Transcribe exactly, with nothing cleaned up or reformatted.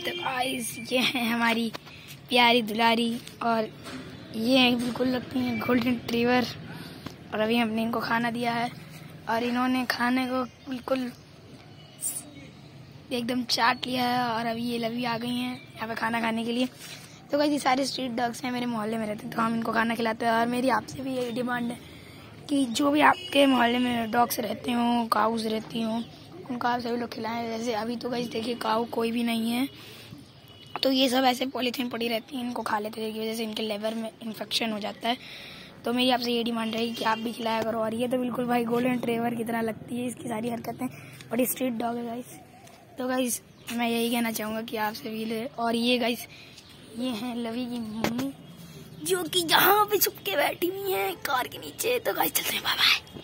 तो गाइस ये है हमारी प्यारी दुलारी और ये है बिल्कुल लगती हैं गोल्डन रिट्रीवर। और अभी हमने इनको खाना दिया है और इन्होंने खाने को बिल्कुल एकदम चाट लिया है और अभी ये लवी आ गई हैं यहाँ पे खाना खाने के लिए। तो गाइस ये सारे स्ट्रीट डॉग्स हैं, मेरे मोहल्ले में रहते हैं तो हम इनको खाना खिलाते हैं। और मेरी आपसे भी यही डिमांड है कि जो भी आपके मोहल्ले में डॉग्स रहते हों, काउस रहती हों, उनको आप सभी लोग खिलाएं। जैसे अभी तो गाइस देखिए काऊ कोई भी नहीं है तो ये सब ऐसे पॉलीथीन पड़ी रहती हैं, इनको खा लेते हैं जिसकी वजह से इनके लिवर में इन्फेक्शन हो जाता है। तो मेरी आपसे ये डिमांड रहेगी कि आप भी खिलाया करो। और ये तो बिल्कुल भाई गोल्डन रिट्रीवर की तरह लगती है, इसकी सारी हरकतें, बड़ी स्ट्रीट डॉग है गाइस। तो गाइस मैं यही कहना चाहूँगा कि आपसे भी ले। और ये गाइस ये हैं लवी की मम्मी जो कि यहाँ पे छुप के बैठी हुई हैं कार के नीचे। तो गाइस चलते हैं, बाय बाय।